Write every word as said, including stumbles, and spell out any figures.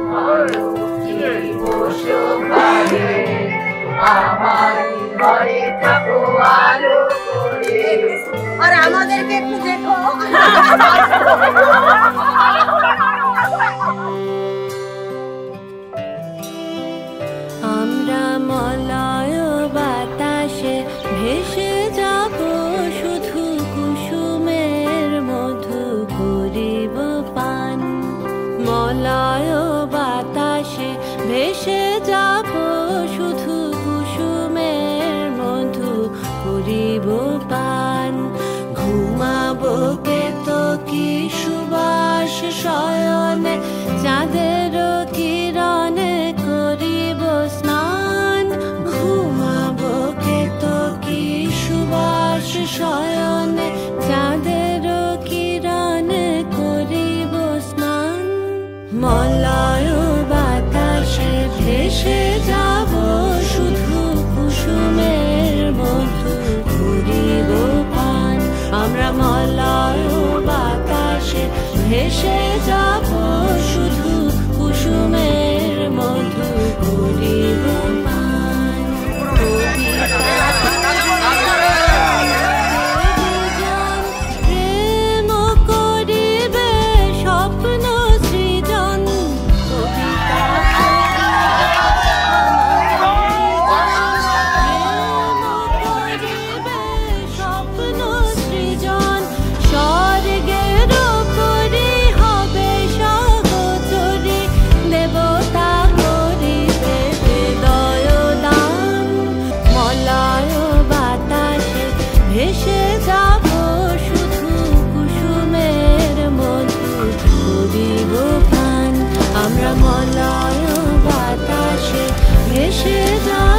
আর আমাদেরকে একটু দেখো। আমরা মলয় বাতাসে ভেসে যাব, শুধু কুসুমের মধু করিব পান। মলয় বাতাসে ভেসে যাব, শুধু কুসুমের মধু করিব পান। ঘুমাবো কেতকী সুবাস শয়নে, চাঁদের কিরণে করিব স্নান। ঘুমাবো কেতকী সুবাস শয়নে, চাঁদের কিরণে করিব স্নান। মলয় বাতাসে ভেসে যাব, শুধু কুসুমের মধু করিব পান। আমরা মলয় বাতাসে ভেসে যাব, শুধু কুসুমের মধু করিব পান। প্রেম করিবে স্বপ্ন সৃজন, কবিতা করিবে স্বপ্ন সৃজন। স্বর্গের করি হবে সহচরী, দেবতা করিবে হৃদয় দান। মলয় বাতাসে ভেসে যাব, শুধু কুসুমের মধু করিব পান। আমরা মলয় বাতাসে ভেসে যাব।